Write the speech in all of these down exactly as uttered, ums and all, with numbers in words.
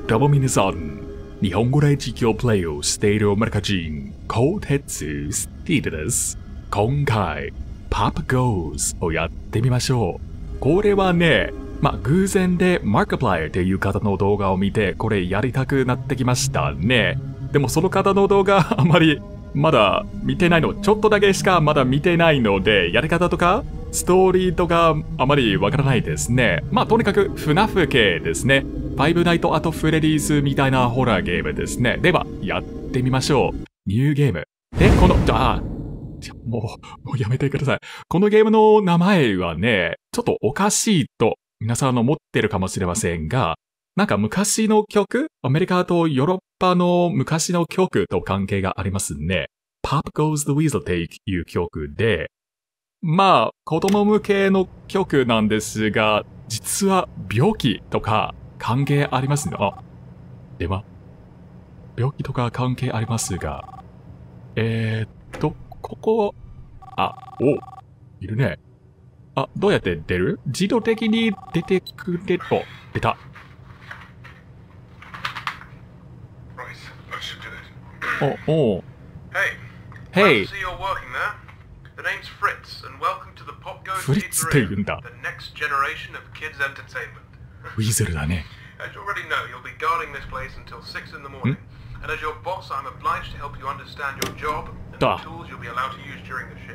どうも皆さん、日本語で実況プレイをしているアメリカ人、コーテツスティードです。今回、Pop Goes をやってみましょう。これはね、まあ、偶然でマークプライヤーっていう方の動画を見て、これやりたくなってきましたね。でもその方の動画あまりまだ見てないの、ちょっとだけしかまだ見てないので、やり方とかストーリーとかあまりわからないですね。まあとにかくフナフ系ですね。ファイブナイトアトフレディーズみたいなホラーゲームですね。ではやってみましょう。ニューゲーム。で、この、あ、もう、もうやめてください。このゲームの名前はね、ちょっとおかしいと皆さんの持ってるかもしれませんが、なんか昔の曲、アメリカとヨーロッパの昔の曲と関係がありますね。Pop Goes the Weasel っていう曲で、まあ、子供向けの曲なんですが、実は病気とか関係ありますね。あ、では、病気とか関係ありますが、えーっと、ここ、あ、お、いるね。あ、どうやって出る？自動的に出てくれる。お、出た。Oh, oh. Hey. Hey. I see you're working there. The name's Fritz, and welcome to the Pop Goes Fritz Pizzeria, って言うんだ。 the next generation of kids entertainment. ウィゼルだね。 As you already know, you'll be guarding this place until six in the morning. And as your boss, I'm obliged to help you understand your job and the tools you'll be allowed to use during the shift.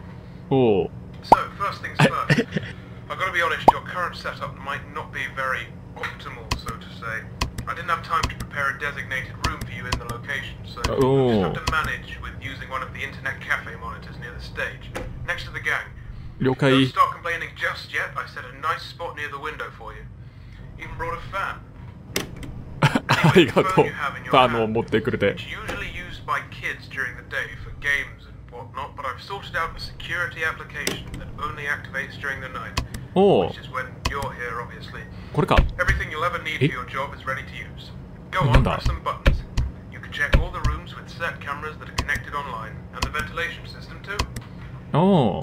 Oh. So, first things first. I've got to be honest, your current setup might not be very optimal, so to say. I didn't have time to prepare a designated room for you in the location, so oh. you just have to manage with using one of the internet cafe monitors near the stage, next to the gang. 了解。 Don't start complaining just yet. I set a nice spot near the window for you. Even brought a fan. ありがとう。ファンを持ってくれて。 It's usually used by kids during the day for games and whatnot, but I've sorted out a security application that only activates during the night. Oh. Which is when you're here, obviously. これか。 Everything you'll ever need for your job is ready to use. Go on, press some buttons. You can check all the rooms with set cameras that are connected online, and the ventilation system too. Oh.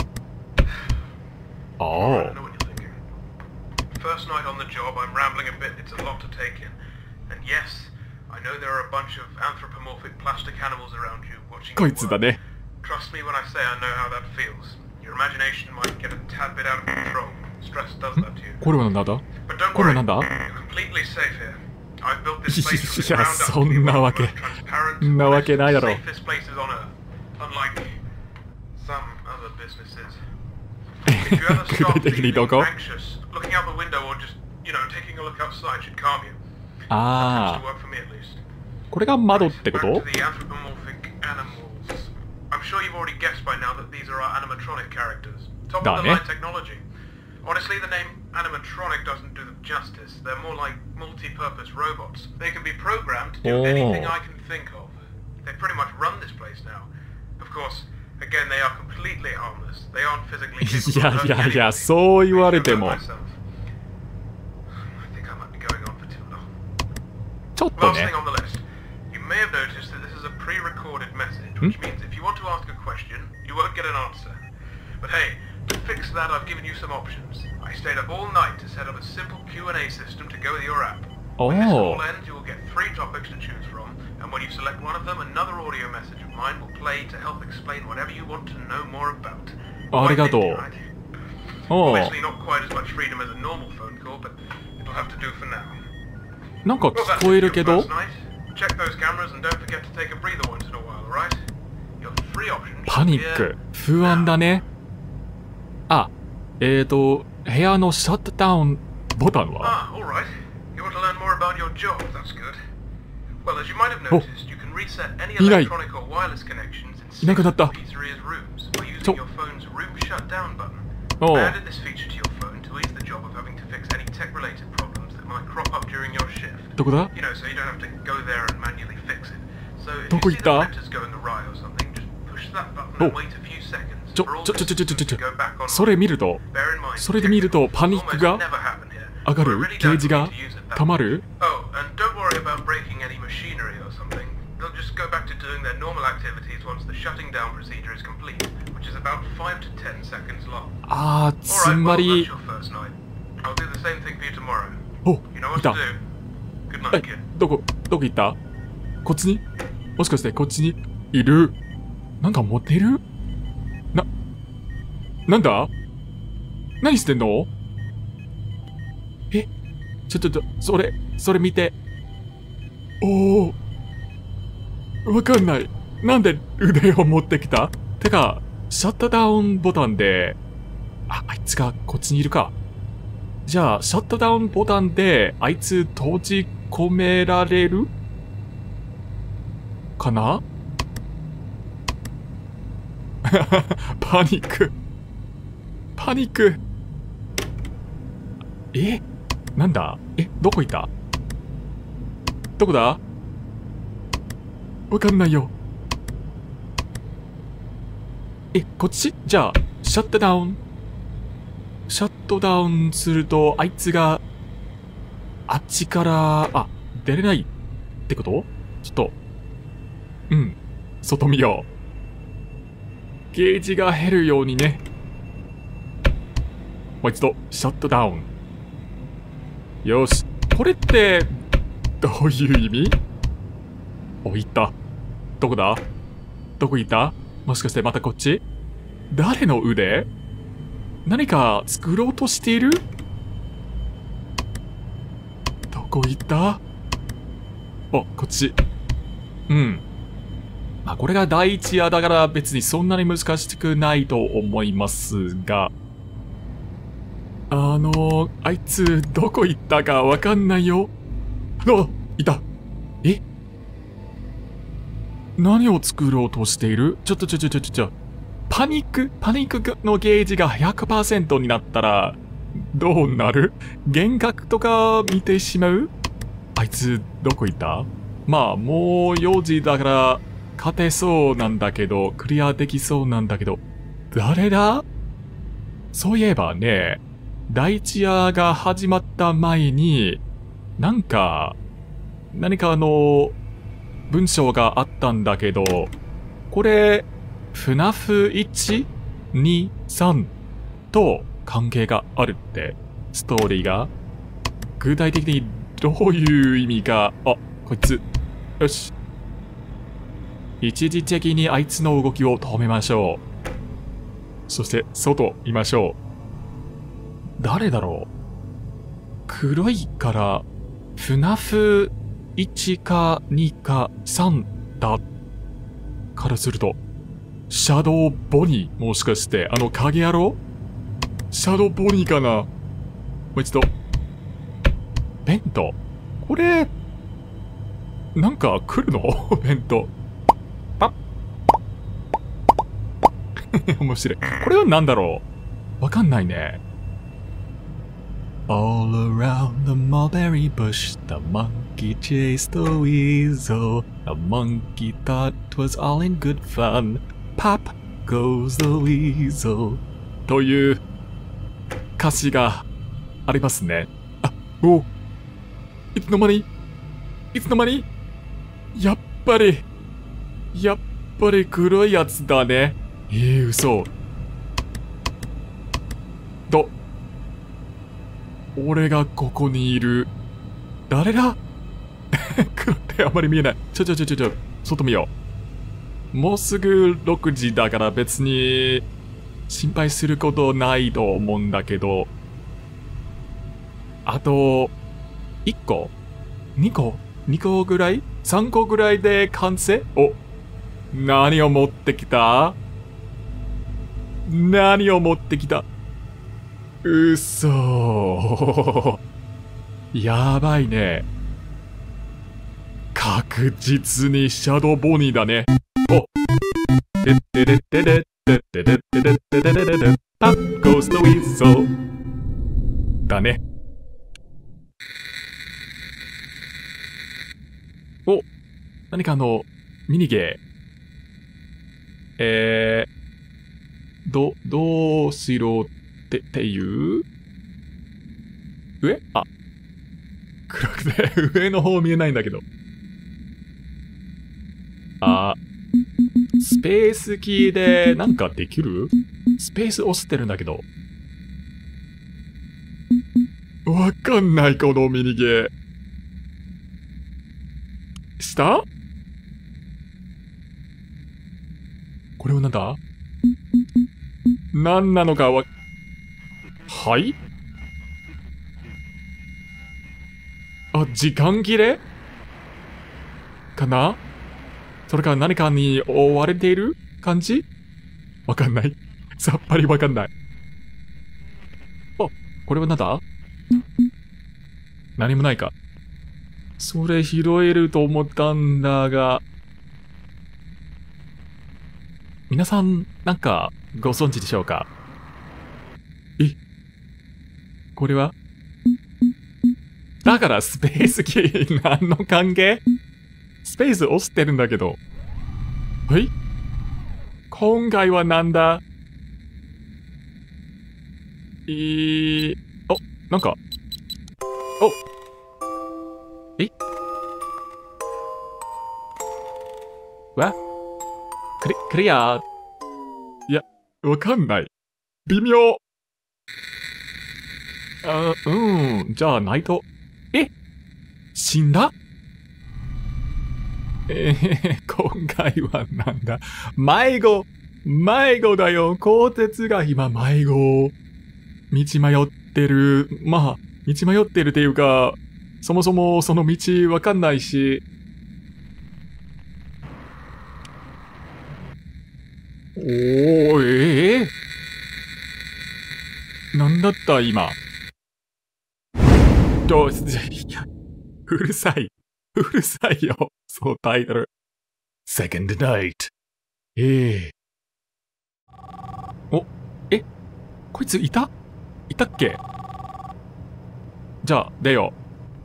Oh. I know what you're thinking. First night on the job, I'm rambling a bit. It's a lot to take in. And yes, I know there are a bunch of anthropomorphic plastic animals around you watching こ you いつだね。 Trust me when I say I know how that feels. Your imagination might get a tad bit out of control. Stress does that to you. これはなんだ？ But don't これ worry, はなんだ？ you're completely safe here. I've built this place from the いや、 ground up そ to be ん one な of わ the け。 most transparent, そんなわけないだろ。 safest places on Earth. Unlike some other businesses. If you ever 具 start 体的にど feeling こ？ anxious, looking out the window or just, you know, taking a look outside should calm you. あ That seems to work for me at least. あ。これが窓ってこ Back と？ to the anthropomorphic animals. I'm sure you've already guessed by now that these are our animatronic characters. Top of the line technology. Honestly, the name animatronic doesn't do them justice. They're more like multi-purpose robots. They can be programmed to do Oh. anything I can think of. They pretty much run this place now. Of course, again, they are completely harmless. They aren't physically い capable や of い hurting やいや、 anybody. そう言われて I も。 myself. I think I might be going on for too long. ちょっと Last ね thing。on the list. You may have noticed that this is a pre-recorded message, which means if you want to ask a question, you won't get an answer. But hey, to fix that, I've given you some options. I stayed up all night to set up a simple Q and A system to go with your app. When this Oh. all ends, you will get three topics to choose from, and when you select one of them, another audio message of mine will play to help explain whatever you want to know more about. ありがとう。 Quite nifty, right? おう。 Obviously not quite as much freedom as a normal phone call, but it'll have to do for now. なんか Well, that's 聞こえ it る for け your ど first night. Check those cameras and don't forget to take a breather once in a while, alright? Your three options. パニック。不安だね。あ、えーと、部屋のシャットダウンボタンは Ah, alright. You want to learn more about your job, that's good. Well, as you might have noticed, you can reset any いない electronic or wireless connections in いなくなった。 pizzeria's rooms by ちょ using your phone's room shutdown button. おう I added this feature to your phone to ease the job of having to fix any tech-related problems that might crop up during your shift. どこだ You know, so you don't have to go there and manually fix it. So if ど you こ see 行っ the た printers going awry or something, just push that button and Oh. wait a few seconds ちょ for all ちょちょちょちょちょ systems ちょ to go back online. それ見ると Bear in mind, それで見るとパニックが almost never happen here. 上が We're る really ゲー down ジ for が you to use it that 溜ま way. る Oh, and don't worry about breaking any machinery or something. They'll just go back to doing their normal activities once the shutting down procedure is complete, which is about five to ten seconds long. あー、つ Alright, ま well, that's り your first night. I'll do the same thing for you tomorrow. お、 You know い what た to do. Good night, kid. どこ、どこ行った？こっちに？もしかしてこっちにいる？なんか持ってる？な、なんだ？何してんの？え？ちょ、ちょ、ちょ、それ、それ見て。おお。わかんない。なんで腕を持ってきた？てか、シャットダウンボタンで、あ、あいつがこっちにいるか。じゃあ、シャットダウンボタンで、あいつ閉じ込められる？かな？パニック。パニック。え？なんだ？え、どこいた？どこだ？わかんないよ。え、こっち？じゃあ、シャットダウン。シャットダウンすると、あいつが、あっちから、あ、出れないってこと？ちょっと、うん、外見よう。ゲージが減るようにね。もう一度、シャットダウン。よし。これって、どういう意味？お、行った。どこだ？どこ行った？もしかしてまたこっち？誰の腕？何か作ろうとしている？どこ行った？お、こっち。うん。まあ、これが第一夜だから別にそんなに難しくないと思いますが。あの、あいつどこ行ったかわかんないよ。あ、いた。え？何を作ろうとしている？ちょっとちょちょちょちょちょ。パニック？パニックのゲージが ひゃくパーセント になったら、どうなる？幻覚とか見てしまう？あいつ、どこ行った？まあ、もうよじだから、勝てそうなんだけど、クリアできそうなんだけど、誰だ？そういえばね、第一夜が始まった前に、なんか、何かあの、文章があったんだけど、これ、フナフいち、に、さんと関係があるって、ストーリーが。具体的にどういう意味か、あ、こいつ。よし。一時的にあいつの動きを止めましょう。そして、外いましょう。誰だろう？黒いから、フナフいちかにかさんだからすると、シャドウボニー、もしかしてあの影野郎？シャドウボニーかな？もう一度。ベント。これ、なんか来るの？ベント。パッ。面白い。これは何だろう？わかんないね。All around the mulberry bush, the monkey chased the weasel. The monkey thought 'twas all in good fun. Pop goes the weasel. という歌詞がありますね。あ、お、いつの間に？いつの間に？やっぱり、やっぱり黒いやつだね。えー、嘘。と、俺がここにいる。誰だ？黒ってあまり見えない。ちょちょちょちょちょ、外見よう。もうすぐろくじだから別に心配することないと思うんだけど、あと、いっこ？にこ？にこぐらい？さんこぐらいで完成？お、何を持ってきた？何を持ってきた？うそ。やばいね。確実にシャドウボニーだね。お、てってれってれってってれってれってれれれれ、パッゴーストウィズルだね。お、何かあの、ミニゲー。えー、ど、どうしろってっていう上？あ、暗くて上の方見えないんだけど。あ、スペースキーでなんかできる？スペース押してるんだけど。わかんない、このミニゲー。 下？これはなんだ？何なのかわ、はい？あ、時間切れかな？それか何かに追われている感じ？わかんない。さっぱりわかんない。あ、これはなんだ？何もないか。それ拾えると思ったんだが、皆さん、なんか、ご存知でしょうか？え？これは？だからスペースキー何の関係？スペース押してるんだけど。はい？今回はなんだ？えー、あ、なんか、お、え？わ？クリ、クリアー？いや、わかんない。微妙。あ、うん、じゃあナイト。え？死んだ？えー、今回はなんだ？迷子迷子だよ。鋼鉄が今迷子。道迷ってる。まあ、道迷ってるっていうか、そもそもその道わかんないし。おー、ええー、なんだった今。どう、いや、うるさい。うるさいよ。そのタイトル。Second Night。ええー。お、え、こいついた？いたっけ？じゃあ、出よ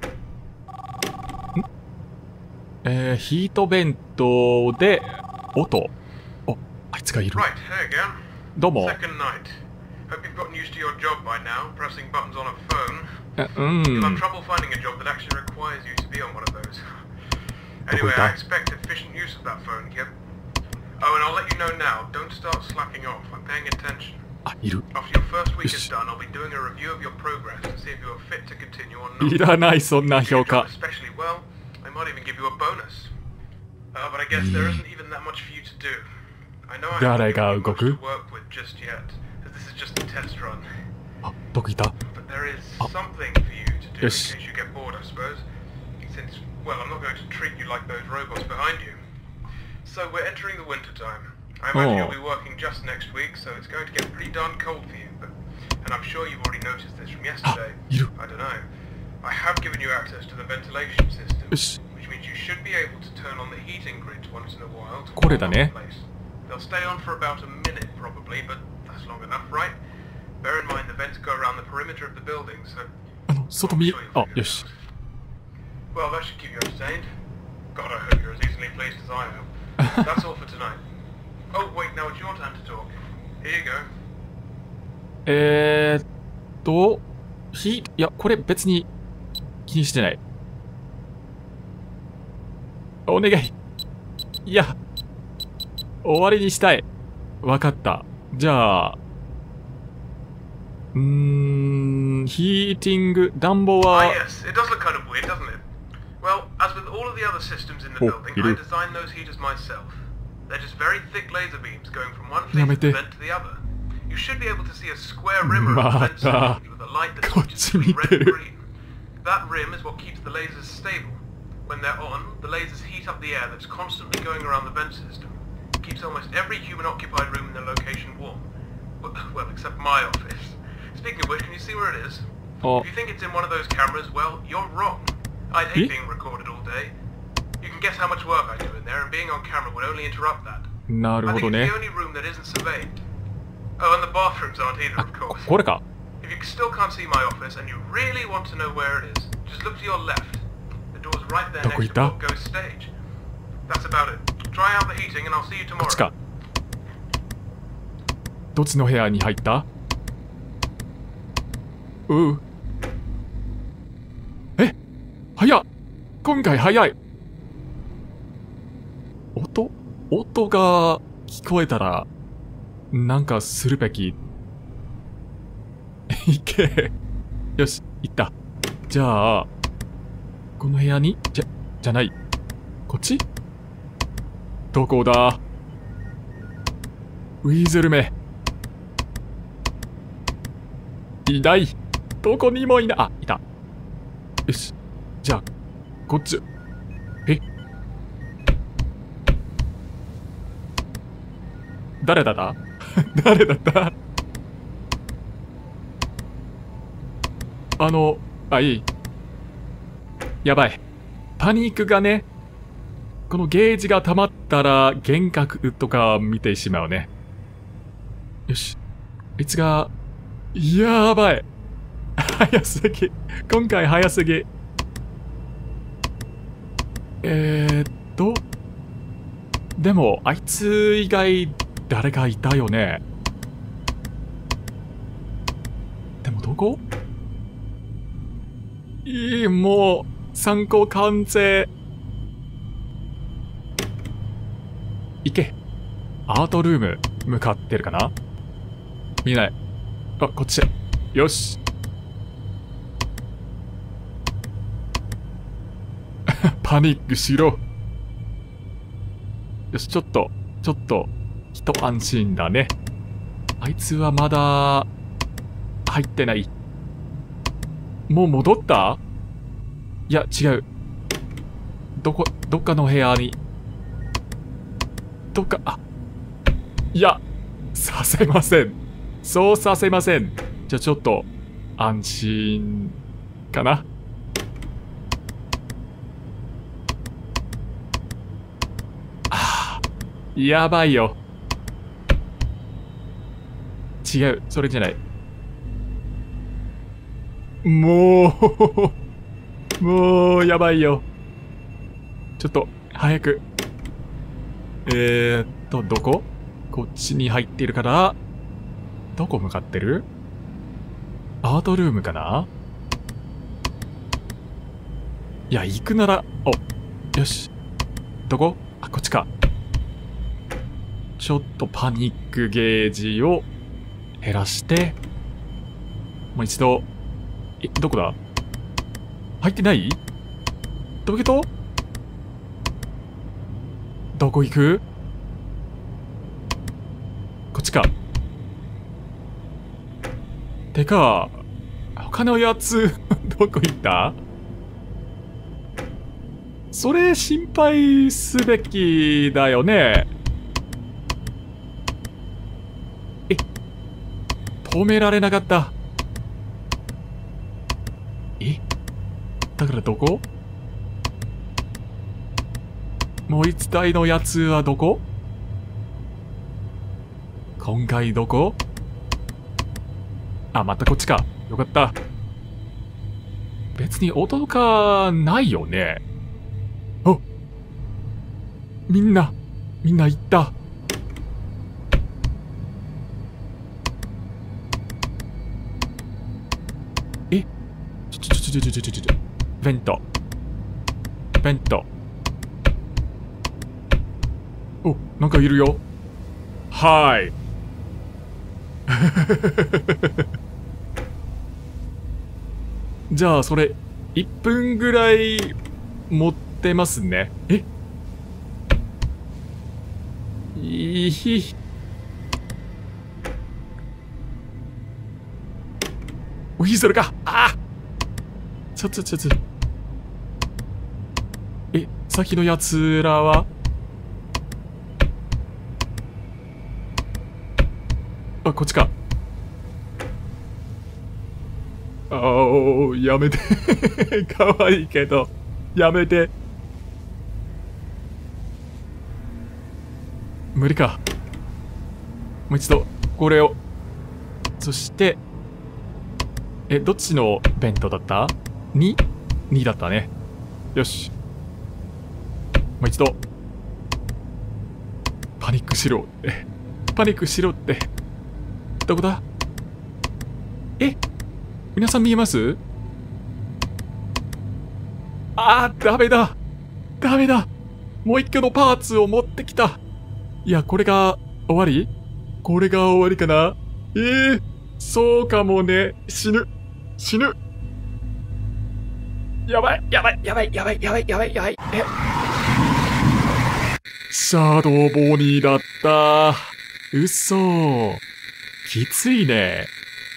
う。ん？えー、ヒートベントで、音。お、あいつがいる。 Right, hey again. どうも。 Second night. Hope you've gotten used to your job by now, pressing buttons on a phone. うん。 You'll have trouble finding a job that actually requires you to be on one of those. Anyway, I expect efficient use of that phone, Kip. Oh, and I'll let you know now, don't start slacking off. I'm paying attention. あ、いる。 After your first week is done, I'll be doing a review of your progress to see if you are fit to continue or not. いらない、そんな評価。 Especially well, I might even give you a bonus. Uh, but I guess there isn't even that much for you to do. I know I haven't given you much to work with just yet, as this is just a test run. あ、どこいた？ But there is something for you to do in Yes. case you get bored, I suppose. Since, well, I'm not going to treat you like those robots behind you. So we're entering the winter time. I imagine Oh. you'll be working just next week, so it's going to get pretty darn cold for you. But, and I'm sure you've already noticed this from yesterday. いる。 I don't know. I have given you access to the ventilation system, よし。 which means you should be able to turn on the heating grids once in a while to これだ warm ね。 up the place. They'll stay on for about a minute probably, but that's long enough, right? Bear in mind the vents go around the perimeter of the building, so あの、外見、あ、よし。 well, that should keep you entertained. God, I hope you're as easily pleased as I am. That's all for tonight. Oh, wait, now it's your turn to talk. Here you go. えーっと、ひ、いや、これ別に気にしてない。お願い。いや、終わりにしたい。わかった。じゃあ、うーん、ヒーティング、暖房 Ah, は、 yes, it does look kind of weird, doesn't it? Well, as with all of the other systems in the Oh, building, you I do. designed those heaters myself. They're just very thick laser beams going from one face of Yamete. the vent to the other. You should be able to see a square rim around the vent Mata. surface with a light that Kochi switches between red and miteru. green. That rim is what keeps the lasers stable. When they're on, the lasers heat up the air that's constantly going around the vent system. It keeps almost every human-occupied room in the location warm. Well, well, except my office. Speaking of which, can you see where it is? あ If you think it's in one of those cameras, well, you're wrong. I'd hate Eh? being recorded all day. You can guess how much work I do in there, and being on camera would only interrupt that. なる I ほ think ど it's ね the。only room that isn't surveyed. Oh, and the bathrooms aren't either, あ、 of こ course. これか。 If you still can't see my office and you really want to know where it is, just look to your left. The door's right there どこ next 行っ to た？ what goes stage. That's about it. Try out the heating and I'll see you こっち tomorrow. か。どっちの部屋に入った？うう。え、早っ。今回早い。音音が聞こえたら、なんかするべき。いけ。よし、行った。じゃあ、この部屋に、じゃ、じゃない。 こっち？どこだ？ウィーゼルめ。いない。どこにもいない。あ、いた。よし。じゃあ、こっち。え？誰だだ誰だったあの、あ、いい。やばい。パニックがね、このゲージが溜まったら幻覚とか見てしまうね。よし。あいつが、やばい。早すぎ。今回早すぎ。えーっと。でも、あいつ以外誰かいたよね。でもどこ？いい、もう、参考完成。行け。アートルーム、向かってるかな？見ない。あ、こっち。よし。パニックしろ。よし、ちょっと、ちょっと、一安心だね。あいつはまだ、入ってない。もう戻った？いや、違う。どこ、どっかの部屋に。どっか、あ。いや、させません。そうさせません。じゃあちょっと、安心、かな。ああ、やばいよ。違う、それじゃない。もう、もう、やばいよ。ちょっと、早く。えーっと、どこ？こっちに入っているから、どこ向かってる？アートルームかな？いや、行くなら、お、よし。どこ？あ、こっちか。ちょっとパニックゲージを減らして、もう一度、え、どこだ？入ってない？どういうこと？どこ行く？こっちか。てか、他のやつ、どこ行った？それ心配すべきだよね。え、止められなかった。え？だからどこ？もう一体のやつはどこ？今回どこ？あ、またこっちか。よかった。別に音がないよね。あ！みんな、みんな行った。え？ちょちょちょちょちょちょちょちょ。ベント。ベント。お、なんかいるよ。はい。じゃあ、それ、いっぷんぐらい持ってますね。え？いい。ウィーゼルか。ああ！ちょちょちょちょ。え、さっきのやつらは？あ、こっちか。ああ、やめて。かわいいけど、やめて。無理か。もう一度、これを。そして、え、どっちのベントだった？ に？ に だったね。よし。もう一度。パニックしろ。え、パニックしろって。どこだ？え？皆さん見えます？あー、ダメだ。ダメだ。もう一個のパーツを持ってきた。いや、これが終わり？これが終わりかな？えー、そうかもね。死ぬ。死ぬ。やばい、やばい、やばい、やばい、やばい、やばい、やばい。えシャドーボニーだった。嘘。きついね。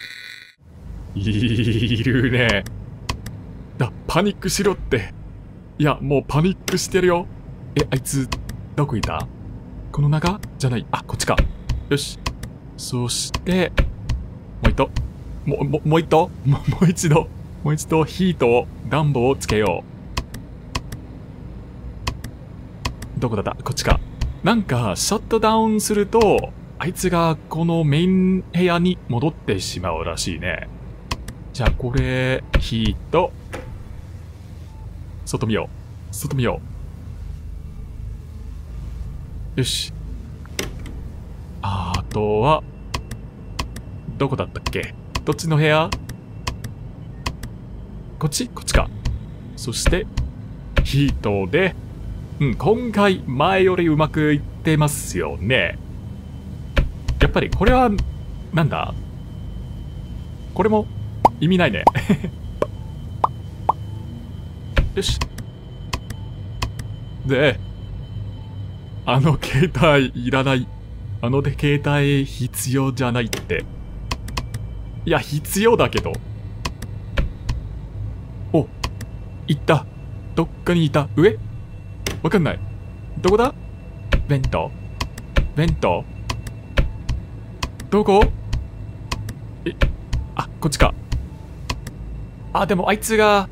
いるね。だ、パニックしろって。いや、もうパニックしてるよ。え、あいつ、どこいた？この中じゃない。あ、こっちか。よし。そして、もう一度。もう、もう、もう一度もう、もう一度。もう一度ヒートを、暖房をつけよう。どこだった？こっちか。なんか、シャットダウンすると、あいつがこのメイン部屋に戻ってしまうらしいね。じゃあ、これ、ヒート。外見よう。外見よう。よし。あとは、どこだったっけ？どっちの部屋？こっち？こっちか。そして、ヒートで、うん、今回前よりうまくいってますよね。やっぱりこれは、なんだ？これも意味ないね。よし。で、あの携帯いらない。あの携帯必要じゃないって。いや、必要だけど。お、行った。どっかにいた。上？わかんない。どこだ？ベント。ベント。どこ？え、あ、こっちか。あ、でもあいつが、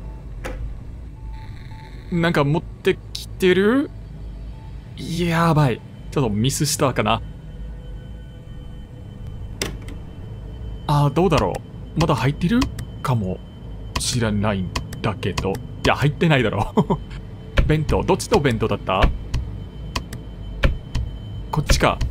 なんか持ってきてる？やばい。ちょっとミスしたかな。あ、どうだろう。まだ入ってるかもしれないんだけど。いや、入ってないだろう。弁当、どっちの弁当だった？こっちか。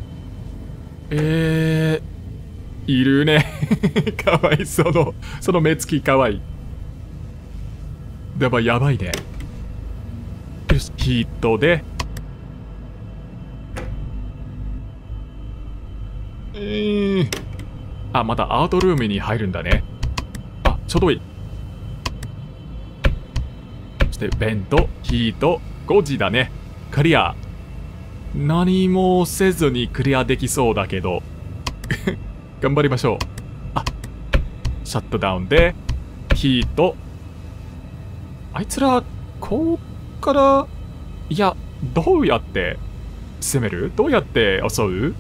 えー、いるね。かわいそうの、その目つきかわいい。でもやばいね。よし、ヒートで。えー、あ、またアートルームに入るんだね。あ、ちょうどいい。そして、ベント、ヒート、ごじだね。クリア。何もせずにクリアできそうだけど。頑張りましょう。あ、シャットダウンで、ヒート。あいつら、こうから、いや、どうやって攻める？どうやって襲う？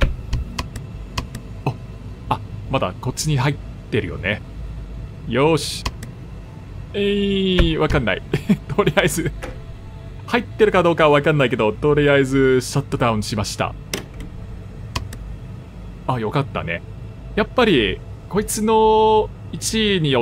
あ、あ、まだこっちに入ってるよね。よーし。えー、わかんない。とりあえず、入ってるかどうかはわかんないけど、とりあえず、シャットダウンしました。あ、よかったね。やっぱり、こいつの位置によって、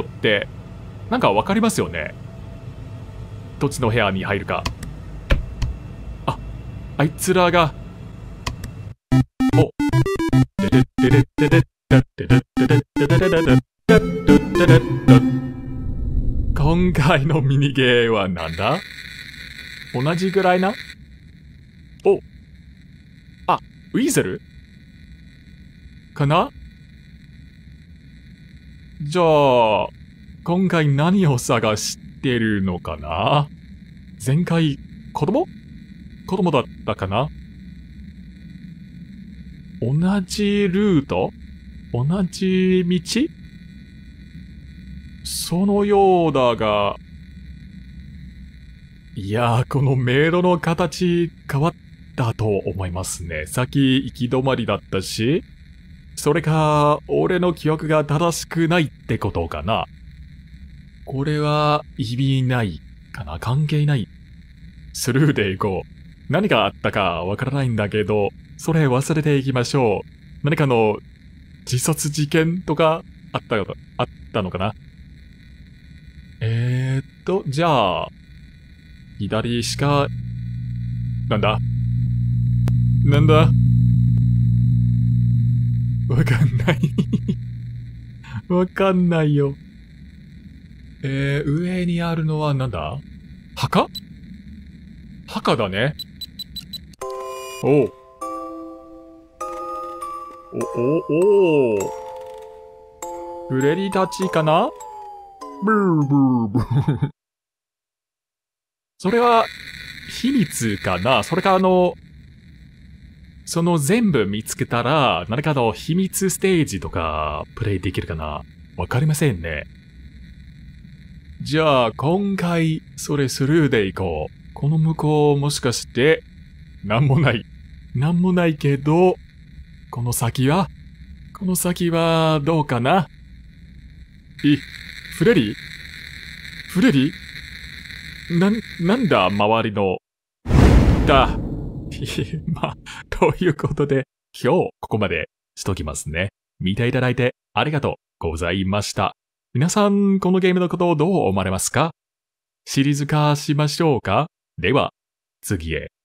なんかわかりますよね。どっちの部屋に入るか。あ、あいつらが、お、でででででででででででででででで今回のミニゲーはなんだ？同じぐらいな？お、あ、ウィーゼル？かな？じゃあ、今回何を探してるのかな？前回、子供？子供だったかな？同じルート？同じ道？そのようだが、いやー、この迷路の形変わったと思いますね。先行き止まりだったし、それか、俺の記憶が正しくないってことかな。これは意味ないかな？関係ない。スルーで行こう。何があったかわからないんだけど、それ忘れていきましょう。何かの自殺事件とかあったのか、あったのかな？えーっと、じゃあ、左しか、なんだ？なんだ？わかんない。わかんないよ。えー、上にあるのはなんだ？墓？墓だね。おう。お、お、おー。フレリたちかな？ブーブーブー。それは、秘密かな？それかあの、 その全部見つけたら、何かの秘密ステージとか、プレイできるかな？わかりませんね。じゃあ、今回、それスルーでいこう。この向こう、もしかして、なんもない。なんもないけど、この先はこの先は、どうかな？え、フレリー？フレリー？な、なんだ、周りの。だ。まあ、ということで、今日、ここまでしときますね。見ていただいてありがとうございました。皆さん、このゲームのことをどう思われますか？シリーズ化しましょうか？では、次へ。